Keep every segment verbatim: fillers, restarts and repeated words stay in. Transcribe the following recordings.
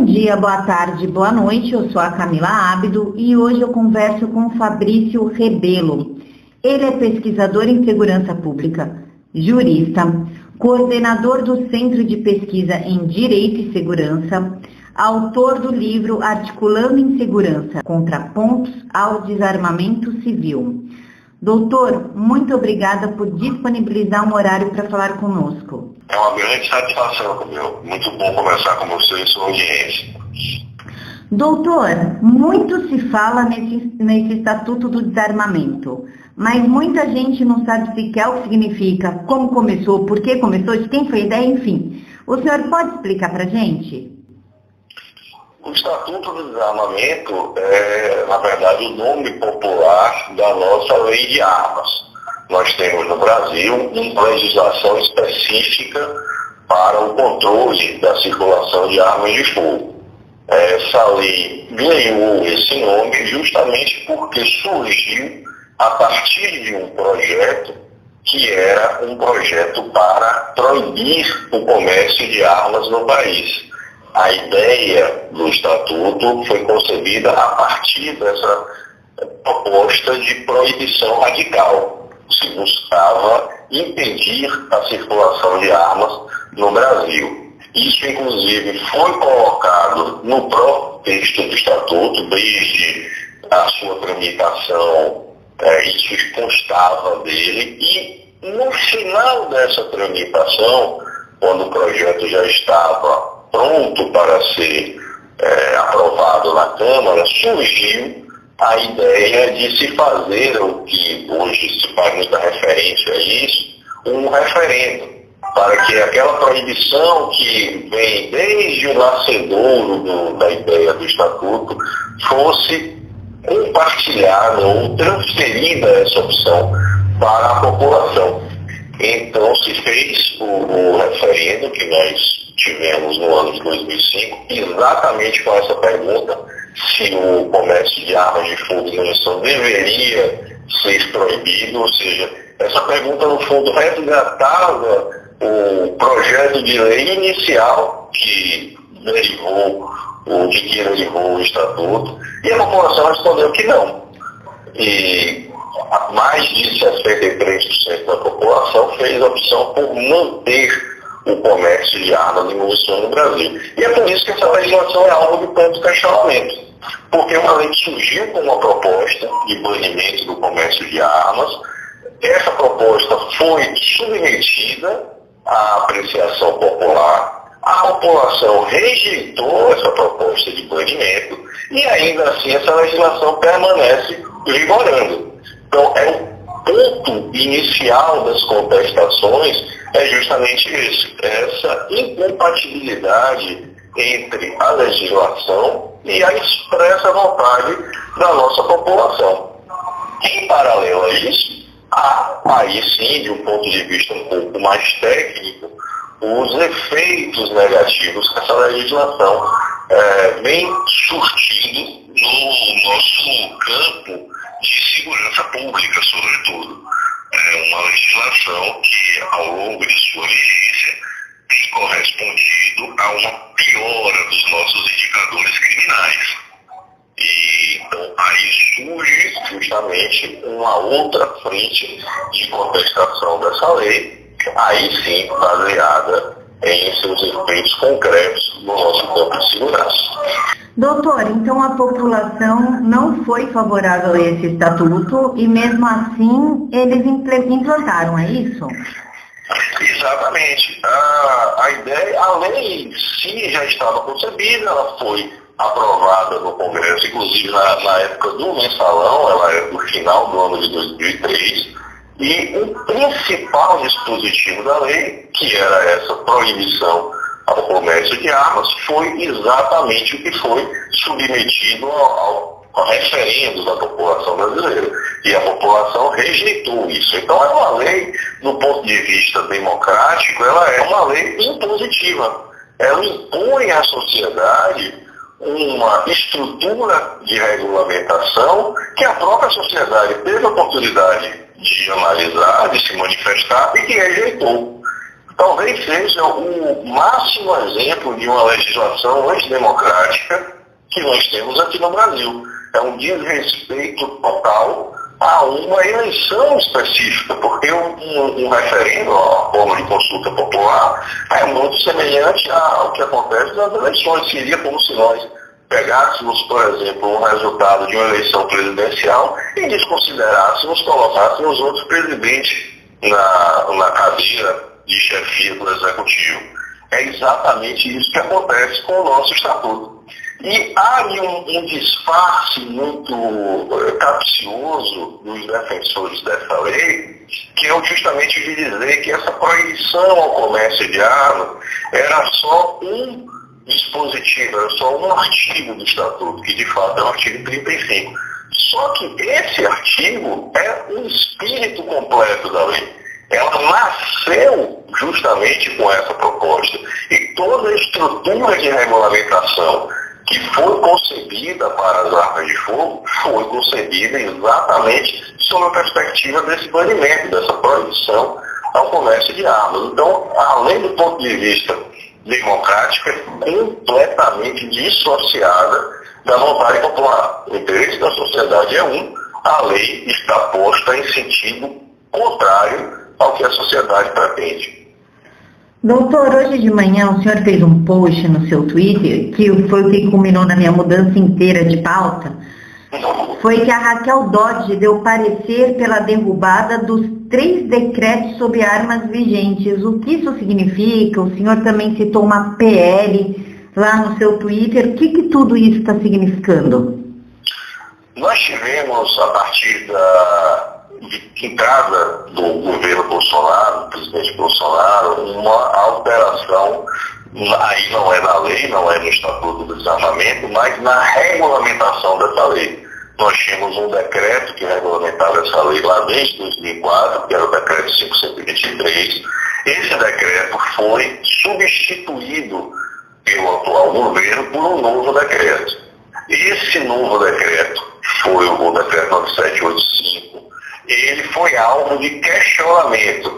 Bom dia, boa tarde, boa noite. Eu sou a Camila Ábido e hoje eu converso com o Fabrício Rebelo. Ele é pesquisador em segurança pública, jurista, coordenador do Centro de Pesquisa em Direito e Segurança, autor do livro Articulando em Segurança, Contrapontos ao Desarmamento Civil. Doutor, muito obrigada por disponibilizar um horário para falar conosco. É uma grande satisfação, meu. Muito bom conversar com você e sua audiência. Doutor, muito se fala nesse, nesse Estatuto do Desarmamento, mas muita gente não sabe sequer o que significa, como começou, por que começou, de quem foi a ideia, enfim. O senhor pode explicar para a gente? O Estatuto do Desarmamento é, na verdade, o nome popular da nossa lei de armas. Nós temos no Brasil uma legislação específica para o controle da circulação de armas de fogo. Essa lei ganhou esse nome justamente porque surgiu a partir de um projeto que era um projeto para proibir o comércio de armas no país. A ideia do Estatuto foi concebida a partir dessa proposta de proibição radical. Se buscava impedir a circulação de armas no Brasil. Isso, inclusive, foi colocado no próprio texto do Estatuto, desde a sua tramitação, é, isso constava dele, e no final dessa tramitação, quando o projeto já estava pronto para ser é, aprovado na Câmara, surgiu a ideia de se fazer o que hoje se faz muita referência a isso, um referendo, para que aquela proibição que vem desde o nascedouro do, da ideia do Estatuto fosse compartilhada ou transferida essa opção para a população. Então se fez o, o referendo que nós tivemos no ano de dois mil e cinco, exatamente com essa pergunta, se o comércio de armas de fogo e munição deveria ser proibido, ou seja, essa pergunta no fundo resgatava o projeto de lei inicial que derivou, o de que derivou o Estatuto, e a população respondeu que não. E mais de sessenta e três por cento da população fez a opção por manter o comércio de armas e munição no Brasil. E é por isso que essa legislação é alvo de tanto questionamento. Porque uma lei que surgiu com uma proposta de banimento do comércio de armas, essa proposta foi submetida à apreciação popular, a população rejeitou essa proposta de banimento e ainda assim essa legislação permanece vigorando. Então é o ponto inicial das contestações é justamente isso, essa incompatibilidade entre a legislação e a expressa vontade da nossa população. Em paralelo a isso, há, aí sim, de um ponto de vista um pouco mais técnico, os efeitos negativos que essa legislação é, vem surtindo no nosso campo de segurança pública, sobretudo. É uma legislação que, ao longo de sua vigência, tem correspondido a uma piora dos nossos indicadores criminais. E, então, aí surge justamente uma outra frente de contestação dessa lei, aí sim baseada em seus efeitos concretos no nosso campo de segurança. Doutor, então a população não foi favorável a esse estatuto e mesmo assim eles implantaram, é isso? Exatamente. A, a ideia, a lei em si já estava concebida, ela foi aprovada no Congresso, inclusive na, na época do mensalão, ela é do final do ano de dois mil e três, e o principal dispositivo da lei, que era essa proibição ao comércio de armas, foi exatamente o que foi submetido ao, ao referendo da população brasileira. E a população rejeitou isso. Então é uma lei, do ponto de vista democrático, ela é uma lei impositiva. Ela impõe à sociedade uma estrutura de regulamentação que a própria sociedade teve a oportunidade de analisar, de se manifestar e que rejeitou. talvez seja o máximo exemplo de uma legislação antidemocrática que nós temos aqui no Brasil. É um desrespeito total a uma eleição específica, porque um, um, um referendo, a forma de consulta popular, é muito semelhante ao que acontece nas eleições. Seria como se nós pegássemos, por exemplo, o resultado de uma eleição presidencial e desconsiderássemos, colocássemos outro presidente na, na cadeira de chefia do Executivo. É exatamente isso que acontece com o nosso Estatuto. E há um, um disfarce muito uh, capcioso dos defensores dessa lei, que é justamente de dizer que essa proibição ao comércio de armas era só um dispositivo, era só um artigo do Estatuto, que de fato é o artigo trinta e cinco. Só que esse artigo é um espírito completo da lei. Ela nasceu justamente com essa proposta. E toda a estrutura de regulamentação que foi concebida para as armas de fogo foi concebida exatamente sob a perspectiva desse banimento, dessa proibição ao comércio de armas. Então, além do ponto de vista democrático, é completamente dissociada da vontade popular. O interesse da sociedade é um, a lei está posta em sentido contrário ao que a sociedade pretende. Doutor, hoje de manhã o senhor fez um post no seu Twitter, que foi o que culminou na minha mudança inteira de pauta, foi que a Raquel Dodge deu parecer pela derrubada dos três decretos sobre armas vigentes. O que isso significa? O senhor também citou uma P L lá no seu Twitter. O que, que tudo isso está significando? Nós tivemos, a partir da de entrada do governo Bolsonaro, do presidente Bolsonaro, uma alteração, aí não é na lei, não é no Estatuto do Desarmamento, mas na regulamentação dessa lei. Nós tínhamos um decreto que regulamentava essa lei lá desde dois mil e quatro, que era o decreto quinhentos e vinte e três. Esse decreto foi substituído pelo atual governo por um novo decreto. Esse novo decreto foi o decreto nove sete oito cinco. Ele foi alvo de questionamento.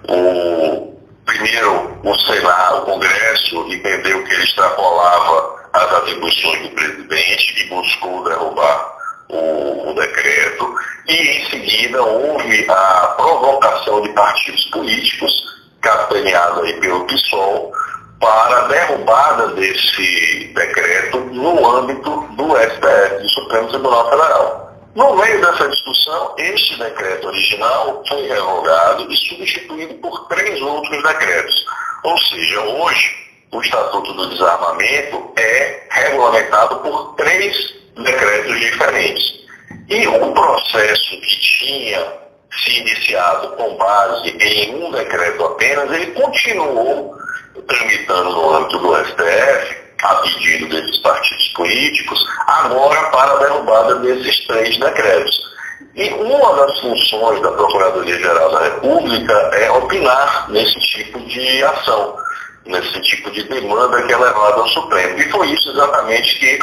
O, primeiro, o Senado, o Congresso, entendeu que ele extrapolava as atribuições do presidente e buscou derrubar o, o decreto. E, em seguida, houve a provocação de partidos políticos, capitaneado aí pelo PSOL, para a derrubada desse decreto no âmbito do S T F, do Supremo Tribunal Federal. No meio dessa discussão, este decreto original foi revogado e substituído por três outros decretos. Ou seja, hoje, o Estatuto do Desarmamento é regulamentado por três decretos diferentes. E o processo que tinha se iniciado com base em um decreto apenas, ele continuou tramitando no âmbito do S T F, a pedido desses partidos políticos, agora para a derrubada desses três decretos. E uma das funções da Procuradoria-Geral da República é opinar nesse tipo de ação, nesse tipo de demanda que é levada ao Supremo. E foi isso exatamente que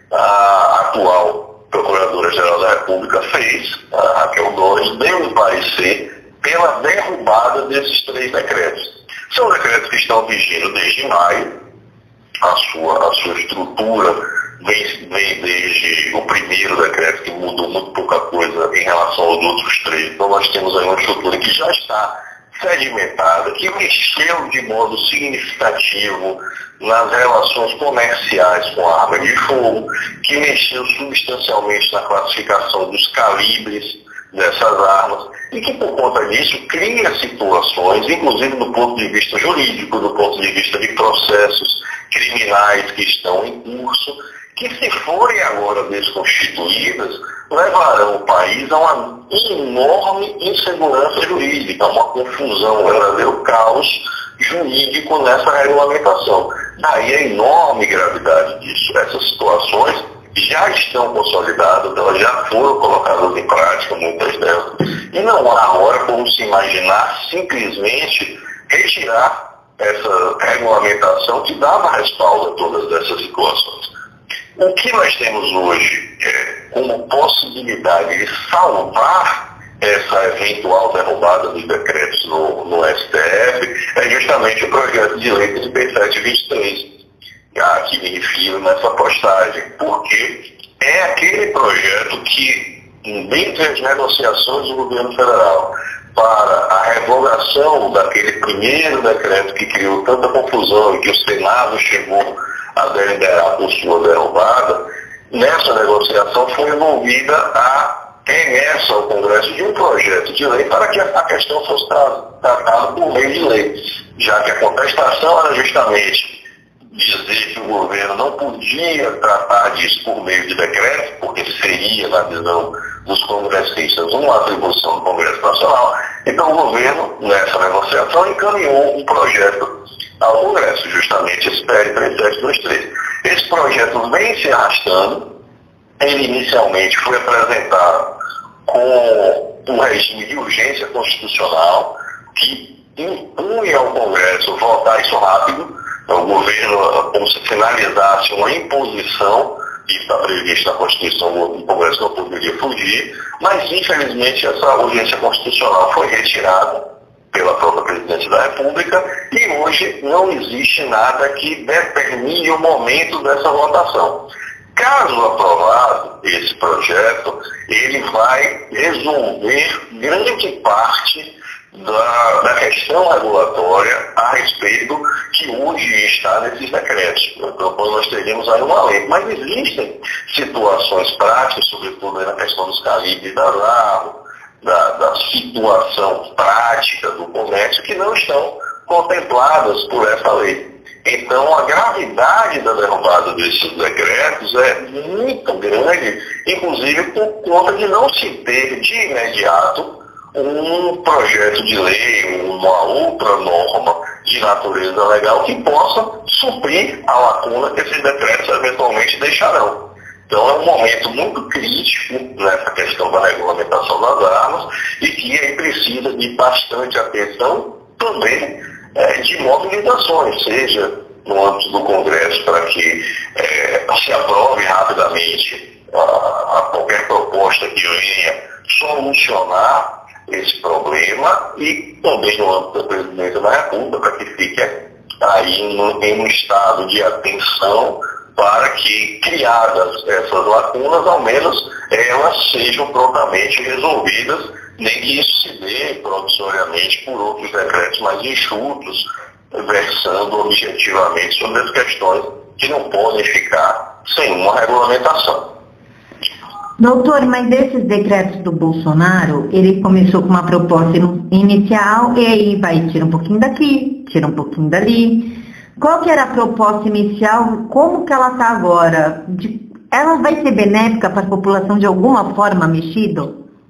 a atual Procuradora-Geral da República fez, a Raquel Dodge, deu um parecer pela derrubada desses três decretos. São decretos que estão vigindo desde maio. A sua, a sua estrutura vem, vem desde o primeiro decreto, que mudou muito pouca coisa em relação aos outros três. Então nós temos aí uma estrutura que já está sedimentada, que mexeu de modo significativo nas relações comerciais com a arma de fogo, que mexeu substancialmente na classificação dos calibres dessas armas, e que por conta disso cria situações, inclusive do ponto de vista jurídico, do ponto de vista de processos criminais que estão em curso, que se forem agora desconstituídas, levarão o país a uma enorme insegurança jurídica, uma confusão, um verdadeiro caos jurídico nessa regulamentação. Daí a enorme gravidade disso. Essas situações já estão consolidadas, elas já foram colocadas em prática, muitas delas, e não há agora como se imaginar simplesmente retirar essa regulamentação que dava respaldo a todas essas situações. O que nós temos hoje é, como possibilidade de salvar essa eventual derrubada dos decretos no, no S T F é justamente o projeto de lei trinta e sete vinte e três, que me refiro nessa postagem, porque é aquele projeto que, dentre as negociações do governo federal para a revogação daquele primeiro decreto que criou tanta confusão e que o Senado chegou a deliberar por sua derrubada, nessa negociação foi envolvida a remessa ao Congresso de um projeto de lei para que a questão fosse tratada por meio de lei, já que a contestação era justamente dizer que o governo não podia tratar disso por meio de decreto, porque seria, na visão dos congressistas, uma atribuição do Congresso Nacional. Então o governo, nessa negociação, encaminhou um projeto ao Congresso, justamente esse P L trinta e sete vinte e três. Esse projeto vem se arrastando. Ele inicialmente foi apresentado com um regime de urgência constitucional que impunha ao Congresso votar isso rápido. O governo, como se finalizasse uma imposição, e está previsto na Constituição, o Congresso não poderia fugir, mas infelizmente essa urgência constitucional foi retirada pela própria Presidência da República e hoje não existe nada que determine o momento dessa votação. Caso aprovado esse projeto, ele vai resolver grande parte da, da questão regulatória a respeito que hoje está nesses decretos. Então, nós teríamos aí uma lei. Mas existem situações práticas, sobretudo aí na questão dos calibres das armas, da, da situação prática do comércio, que não estão contempladas por essa lei. Então, a gravidade da derrubada desses decretos é muito grande, inclusive por conta de não se ter de imediato um projeto de lei, uma outra norma de natureza legal que possa suprir a lacuna que esses decretos eventualmente deixarão. Então, é um momento muito crítico nessa questão da regulamentação das armas e que aí precisa de bastante atenção também é, de mobilizações, seja no âmbito do Congresso para que é, se aprove rapidamente a, a qualquer proposta que venha solucionar esse problema e também no âmbito da Presidência da República para que fique aí no, em um estado de atenção para que, criadas essas lacunas, ao menos elas sejam prontamente resolvidas, nem que isso se dê promissoriamente por outros decretos mais enxutos, versando objetivamente sobre as questões que não podem ficar sem uma regulamentação. Doutor, mas esses decretos do Bolsonaro, ele começou com uma proposta inicial e aí vai tira um pouquinho daqui, tira um pouquinho dali. Qual que era a proposta inicial? Como que ela está agora? De, ela vai ser benéfica para a população de alguma forma mexida?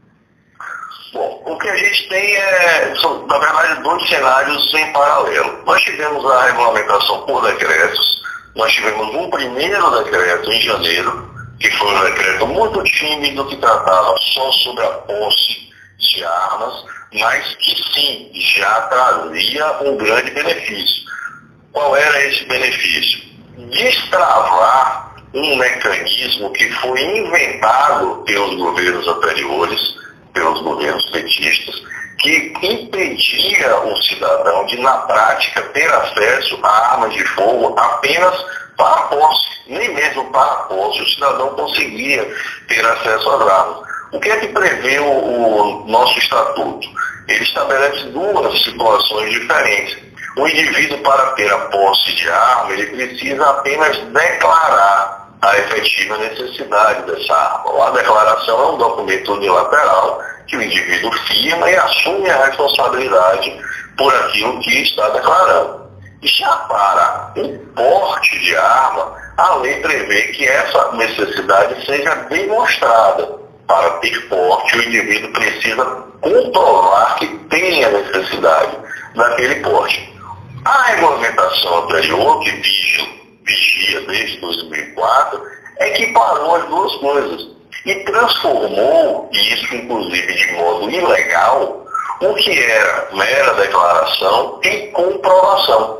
Bom, o que a gente tem é, são, na verdade, dois cenários em paralelo. Nós tivemos a regulamentação por decretos, nós tivemos um primeiro decreto em janeiro, que foi um decreto muito tímido, que tratava só sobre a posse de armas, mas que sim, já trazia um grande benefício. Qual era esse benefício? Destravar um mecanismo que foi inventado pelos governos anteriores, pelos governos petistas, que impedia o cidadão de, na prática, ter acesso a armas de fogo apenas para a posse, nem mesmo para a posse o cidadão conseguia ter acesso às armas. O que é que prevê o, o nosso estatuto? Ele estabelece duas situações diferentes. O indivíduo, para ter a posse de arma, ele precisa apenas declarar a efetiva necessidade dessa arma. A declaração é um documento unilateral que o indivíduo firma e assume a responsabilidade por aquilo que está declarando. Já para o porte de arma, a lei prevê que essa necessidade seja demonstrada. Para ter porte, o indivíduo precisa comprovar que tem a necessidade daquele porte. A regulamentação anterior, que vigia desde dois mil e quatro, equiparou as duas coisas e transformou, e isso inclusive de modo ilegal, o que era mera declaração em comprovação.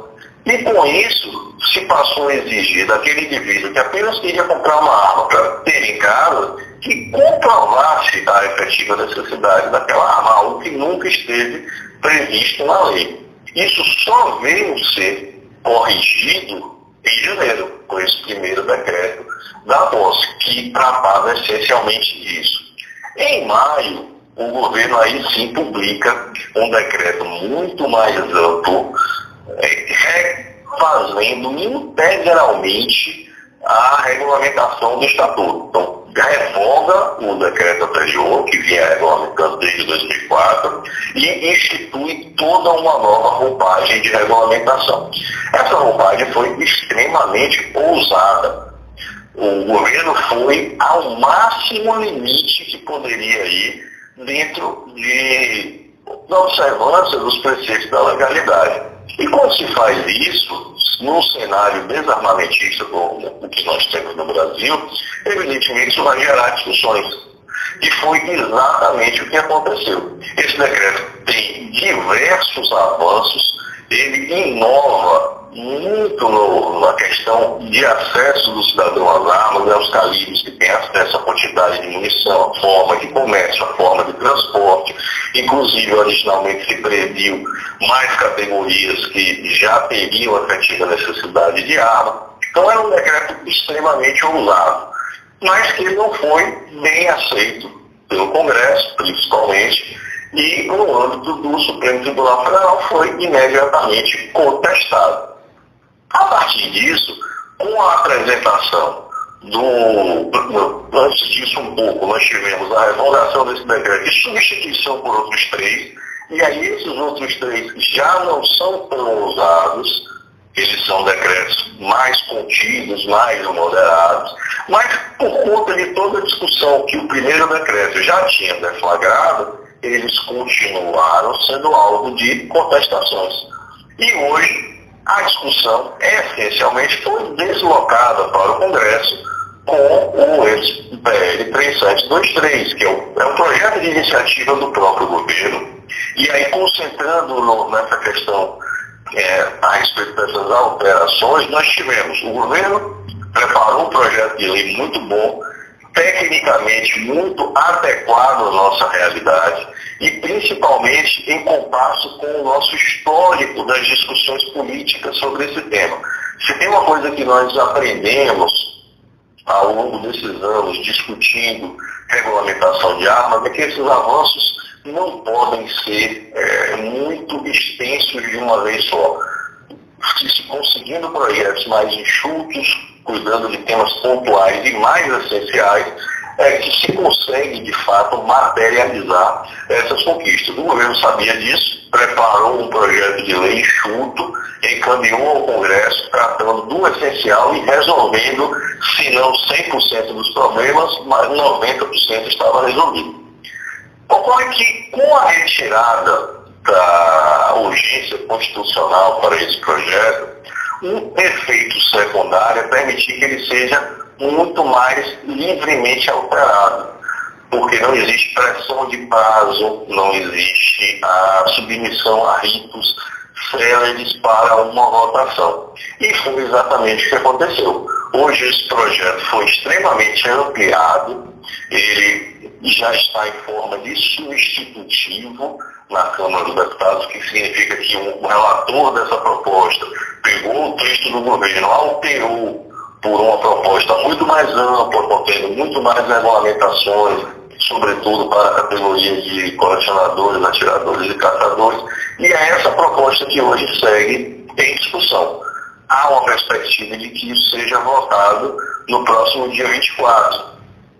E com isso, se passou a exigir daquele indivíduo que apenas queria comprar uma arma para ter em casa, que comprovasse a efetiva necessidade daquela arma, algo que nunca esteve previsto na lei. Isso só veio ser corrigido em janeiro, com esse primeiro decreto da posse, que tratava essencialmente disso. Em maio, o governo aí sim publica um decreto muito mais amplo, refazendo integralmente a regulamentação do Estatuto. Então, revoga o decreto anterior, que vinha regulamentando desde dois mil e quatro, e institui toda uma nova roupagem de regulamentação. Essa roupagem foi extremamente ousada. O governo foi ao máximo limite que poderia ir dentro de, da observância dos preceitos da legalidade. E quando se faz isso, num cenário desarmamentista como o que nós temos no Brasil, evidentemente isso vai gerar discussões. E foi exatamente o que aconteceu. Esse decreto tem diversos avanços, ele inova muito no, na questão de acesso do cidadão às armas, aos calibres que têm acesso à quantidade de munição, a forma de comércio, a forma de transporte. Inclusive, originalmente se previu mais categorias que já teriam efetiva necessidade de arma. Então era um decreto extremamente ousado, mas que não foi bem aceito pelo Congresso, principalmente, e no âmbito do Supremo Tribunal Federal foi imediatamente contestado. A partir disso, com a apresentação do... Antes disso um pouco, nós tivemos a revogação desse decreto e substituição por outros três, e aí esses outros três já não são tão ousados, eles são decretos mais contidos, mais moderados, mas por conta de toda a discussão que o primeiro decreto já tinha deflagrado, eles continuaram sendo alvo de contestações. E hoje, a discussão essencialmente foi deslocada para o Congresso com o P L três mil setecentos e vinte e três, que é um, é um projeto de iniciativa do próprio governo, e aí concentrando no, nessa questão é, a respeito dessas alterações, nós tivemos, o governo preparou um projeto de lei muito bom, tecnicamente muito adequado à nossa realidade e principalmente em compasso com o nosso histórico das discussões políticas sobre esse tema. Se tem uma coisa que nós aprendemos ao longo desses anos discutindo regulamentação de armas, é que esses avanços não podem ser é, muito extensos de uma vez só. Se conseguindo projetos mais enxutos, cuidando de temas pontuais e mais essenciais, é que se consegue, de fato, materializar essas conquistas. O governo sabia disso, preparou um projeto de lei enxuto, encaminhou ao Congresso, tratando do essencial e resolvendo, se não cem por cento dos problemas, mas noventa por cento estava resolvido. Ocorre que, com a retirada da urgência constitucional para esse projeto, um efeito secundário é permitir que ele seja muito mais livremente alterado, porque não existe pressão de prazo, não existe a submissão a ritos céleres para uma votação. E foi exatamente o que aconteceu. Hoje esse projeto foi extremamente ampliado, ele já está em forma de substitutivo na Câmara dos Deputados, que significa que o relator dessa proposta pegou o texto do governo, alterou por uma proposta muito mais ampla, contendo muito mais regulamentações, sobretudo para a categoria de colecionadores, atiradores e caçadores, e é essa proposta que hoje segue em discussão. Há uma perspectiva de que isso seja votado no próximo dia vinte e quatro.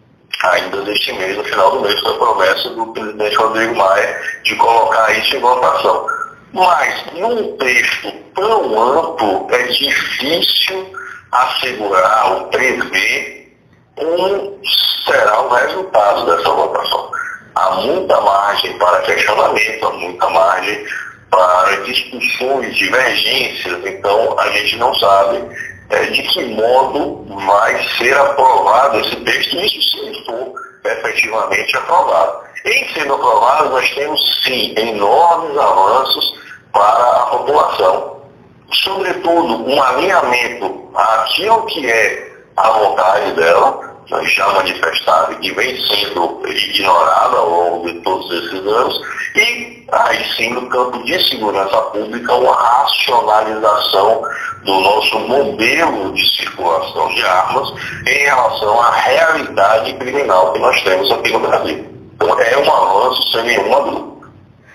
Ainda neste mês, no final do mês, foi a promessa do presidente Rodrigo Maia de colocar isso em votação. Mas, num texto tão amplo, é difícil assegurar ou prever como será o resultado dessa votação. Há muita margem para questionamento, há muita margem para discussões, divergências, então a gente não sabe é, de que modo vai ser aprovado esse texto, isso se for efetivamente aprovado. Em sendo aprovado, nós temos sim enormes avanços para a população. sobretudo, um alinhamento àquilo que é a vontade dela, já manifestada e que vem sendo ignorada ao longo de todos esses anos, e aí sim no campo de segurança pública uma racionalização do nosso modelo de circulação de armas em relação à realidade criminal que nós temos aqui no Brasil. Então é um avanço sem nenhuma dúvida.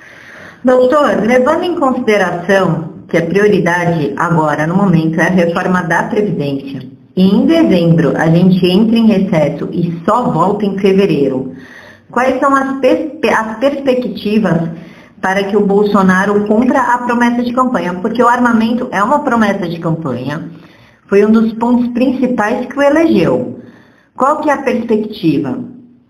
Doutor, levando em consideração que a prioridade agora, no momento, é a reforma da Previdência, e em dezembro a gente entra em recesso e só volta em fevereiro, quais são as, perspe as perspectivas para que o Bolsonaro cumpra a promessa de campanha? Porque o armamento é uma promessa de campanha, foi um dos pontos principais que o elegeu. Qual que é a perspectiva?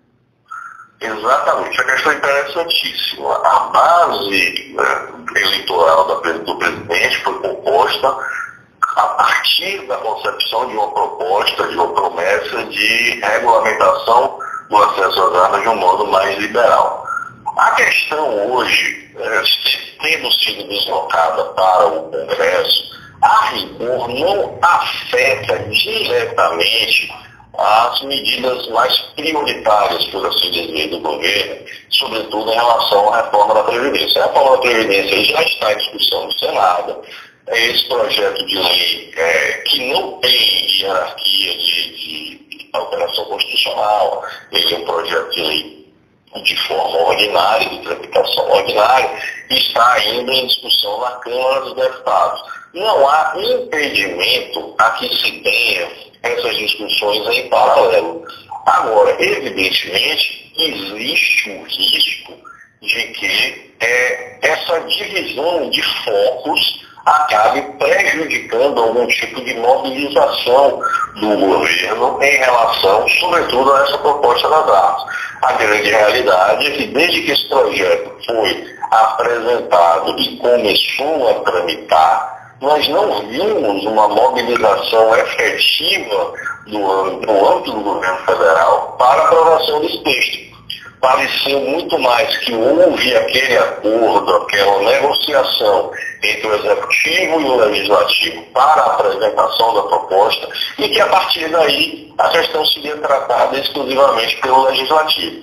Exatamente, a questão é interessantíssima. A base né, eleitoral da, do presidente foi composta a partir da concepção de uma proposta, de uma promessa de regulamentação do acesso às armas de um modo mais liberal. A questão hoje, é, tendo sido deslocada para o Congresso, a rigor não afeta diretamente as medidas mais prioritárias, por assim dizer, do governo, sobretudo em relação à reforma da Previdência. A reforma da Previdência já está em discussão no Senado. Esse projeto de lei é, que não tem hierarquia de, de, de alteração constitucional, ele é um projeto de lei de forma ordinária, de tramitação ordinária, está ainda em discussão na Câmara dos Deputados. Não há impedimento a que se tenha essas discussões em paralelo. Agora, evidentemente, existe o risco de que é, essa divisão de focos acabe prejudicando algum tipo de mobilização do governo em relação, sobretudo, a essa proposta das armas. A grande realidade é que desde que esse projeto foi apresentado e começou a tramitar, nós não vimos uma mobilização efetiva do, do âmbito do governo federal para a aprovação desse texto. Pareceu muito mais que houve aquele acordo, aquela negociação entre o Executivo e o Legislativo para a apresentação da proposta e que a partir daí a questão seria tratada exclusivamente pelo Legislativo.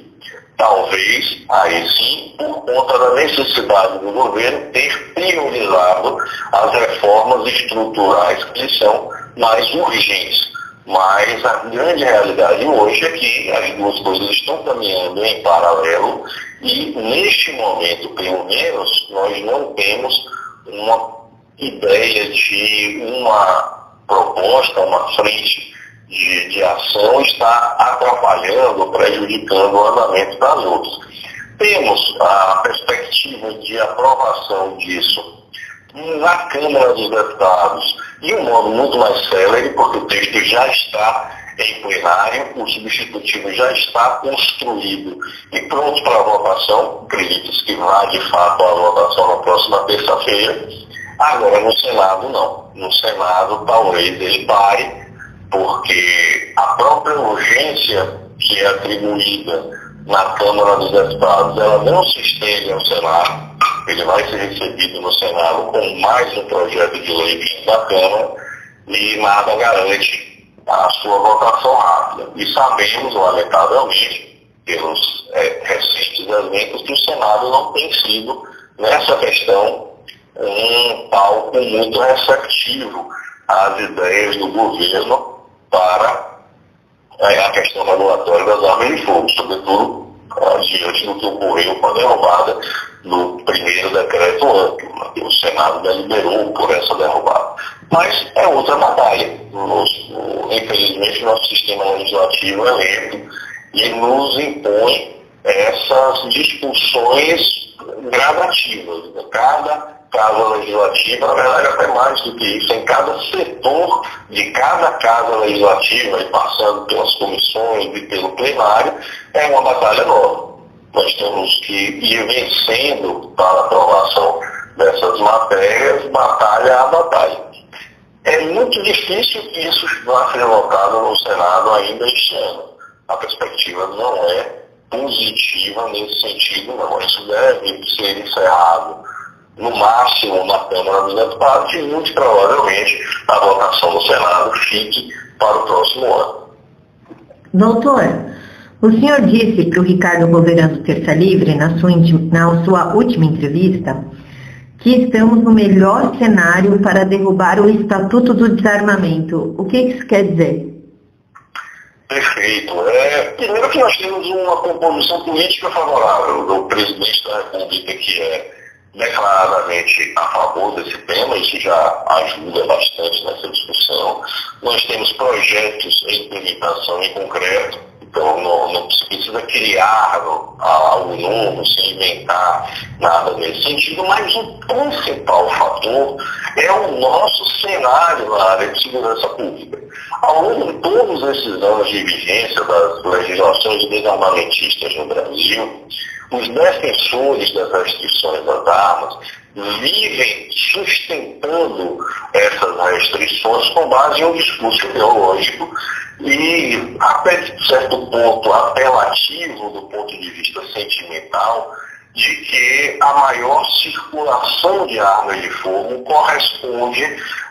Talvez, aí sim, por conta da necessidade do governo ter priorizado as reformas estruturais que são mais urgentes. Mas a grande realidade hoje é que as duas coisas estão caminhando em paralelo e, neste momento, pelo menos, nós não temos uma ideia de uma proposta, uma frente de, de ação está atrapalhando, prejudicando o andamento das outras. Temos a perspectiva de aprovação disso na Câmara dos Deputados de um modo muito mais célere, porque o texto já está em plenário, o substitutivo já está construído e pronto para a votação. Acredito que vá de fato a votação na próxima terça-feira. Agora no Senado não. No Senado talvez ele pare, porque a própria urgência que é atribuída na Câmara dos Deputados, ela não se estende ao Senado. Ele vai ser recebido no Senado com mais um projeto de lei da Câmara e nada garante a sua votação rápida. E sabemos, lamentavelmente, pelos é, recentes eventos, que o Senado não tem sido, nessa questão, um palco muito receptivo às ideias do governo para é, a questão regulatória das armas de fogo, sobretudo diante do que ocorreu com a derrubada do primeiro decreto amplo. O Senado deliberou por essa derrubada. Mas é outra batalha. Nosso, infelizmente, nosso sistema legislativo é lento e nos impõe essas discussões gradativas. Cada casa legislativa, na verdade, até mais do que isso, em cada setor de cada casa legislativa, e passando pelas comissões e pelo plenário, é uma batalha nova. Nós temos que ir vencendo para a aprovação dessas matérias, batalha a batalha. É muito difícil que isso vá ser votado no Senado ainda este ano. A perspectiva não é positiva nesse sentido, não. Isso deve ser encerrado no máximo na Câmara dos Deputados, e muito provavelmente a votação no Senado fique para o próximo ano. Doutor, o senhor disse para o Ricardo Governo do Terça Livre, na sua, na sua última entrevista, que estamos no melhor cenário para derrubar o Estatuto do Desarmamento. O que isso quer dizer? Perfeito. É, primeiro que nós temos uma composição política favorável do presidente da República, que é declaradamente a favor desse tema, isso já ajuda bastante nessa discussão. Nós temos projetos em implementação em concreto, então não, não se precisa criar algo novo, sem inventar nada nesse sentido, mas o principal fator é o nosso cenário na área de segurança pública. Ao longo de todos esses anos de vigência das legislações desarmamentistas no Brasil, os defensores das restrições das armas vivem sustentando essas restrições com base em um discurso ideológico e, até de certo ponto, apelativo do ponto de vista sentimental, de que a maior circulação de armas de fogo corresponde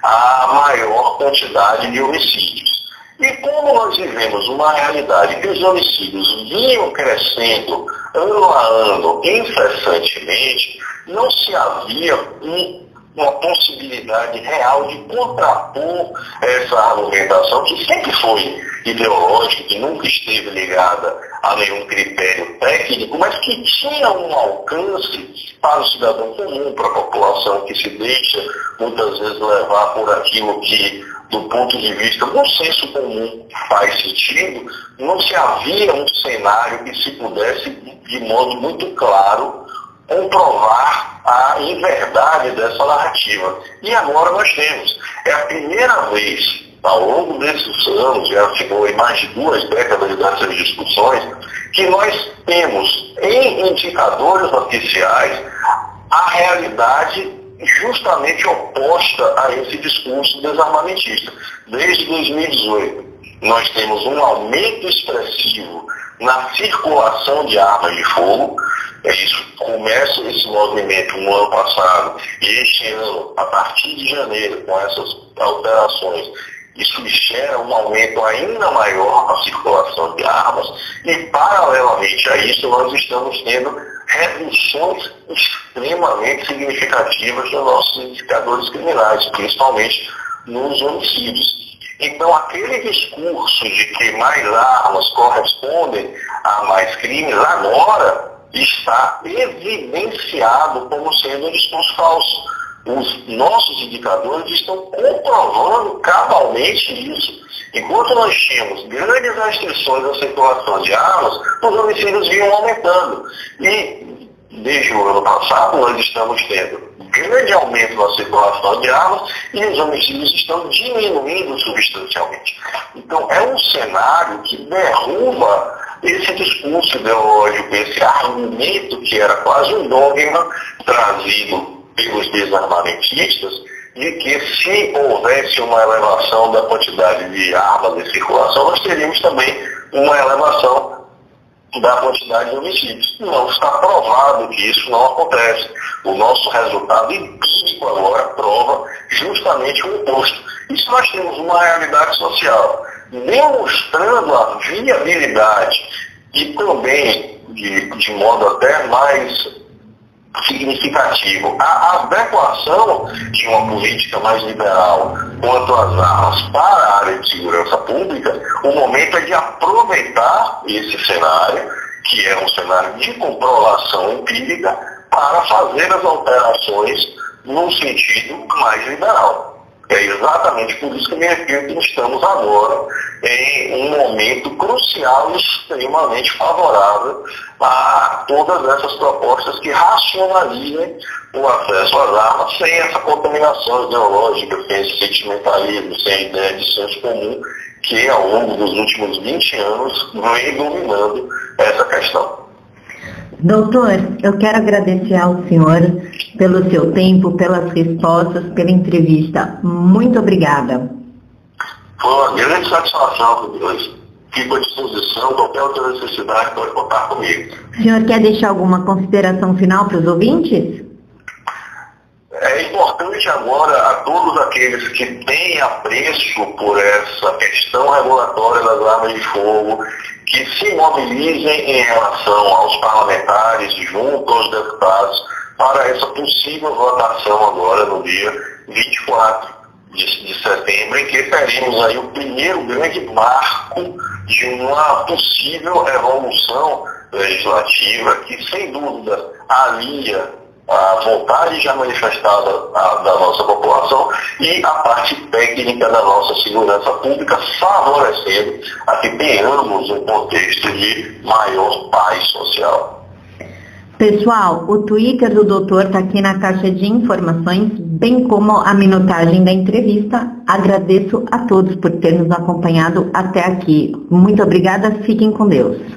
à maior quantidade de homicídios. E como nós vivemos uma realidade que os homicídios vinham crescendo ano a ano, incessantemente, não se havia um, uma possibilidade real de contrapor essa argumentação, que sempre foi ideológica, que nunca esteve ligada a nenhum critério técnico, mas que tinha um alcance para o cidadão comum, para a população que se deixa muitas vezes levar por aquilo que, do ponto de vista do senso comum, faz sentido. Não se havia um cenário que se pudesse, de modo muito claro, comprovar a inverdade dessa narrativa. E agora nós temos. É a primeira vez, ao longo desses anos, já ficou em mais de duas décadas dessas discussões, que nós temos em indicadores oficiais a realidade justamente oposta a esse discurso desarmamentista. Desde dois mil e dezoito, nós temos um aumento expressivo na circulação de armas de fogo. Isso começa esse movimento no ano passado, e este ano, a partir de janeiro, com essas alterações, isso gera um aumento ainda maior na circulação de armas, e paralelamente a isso nós estamos tendo reduções extremamente significativas nos nossos indicadores criminais, principalmente nos homicídios. Então, aquele discurso de que mais armas correspondem a mais crimes, agora está evidenciado como sendo um discurso falso. Os nossos indicadores estão comprovando cabalmente isso. Enquanto nós tínhamos grandes restrições à circulação de armas, os homicídios vinham aumentando. E, desde o ano passado, nós estamos tendo grande aumento na circulação de armas e os homicídios estão diminuindo substancialmente. Então, é um cenário que derruba esse discurso ideológico, esse argumento que era quase um dogma trazido pelos desarmamentistas, de que se houvesse uma elevação da quantidade de armas em circulação, nós teríamos também uma elevação da quantidade de homicídios. Não está provado que isso não acontece. O nosso resultado empírico agora prova justamente o oposto. E se nós temos uma realidade social demonstrando a viabilidade e também, de, de modo até mais significativo, a adequação de uma política mais liberal quanto às armas para a área de segurança pública, o momento é de aproveitar esse cenário, que é um cenário de comprovação empírica, para fazer as alterações num sentido mais liberal. É exatamente por isso que me refiro que estamos agora em um momento crucial e extremamente favorável a todas essas propostas que racionalizem o acesso às armas sem essa contaminação ideológica, sem esse sentimentalismo, sem a ideia de senso comum que ao longo dos últimos vinte anos vem dominando essa questão. Doutor, eu quero agradecer ao senhor pelo seu tempo, pelas respostas, pela entrevista. Muito obrigada. Foi uma grande satisfação, Deus. Fico à disposição, qualquer outra necessidade pode contar comigo. O senhor quer deixar alguma consideração final para os ouvintes? compete agora a todos aqueles que têm apreço por essa questão regulatória das armas de fogo, que se mobilizem em relação aos parlamentares, junto aos deputados, para essa possível votação agora no dia vinte e quatro de setembro, em que teremos aí o primeiro grande marco de uma possível evolução legislativa que, sem dúvida, alia a vontade já manifestada da nossa população e a parte técnica da nossa segurança pública, favorecendo a que tenhamos um contexto de maior paz social. Pessoal, o Twitter do doutor está aqui na caixa de informações, bem como a minutagem da entrevista. Agradeço a todos por ter nos acompanhado até aqui. Muito obrigada, fiquem com Deus.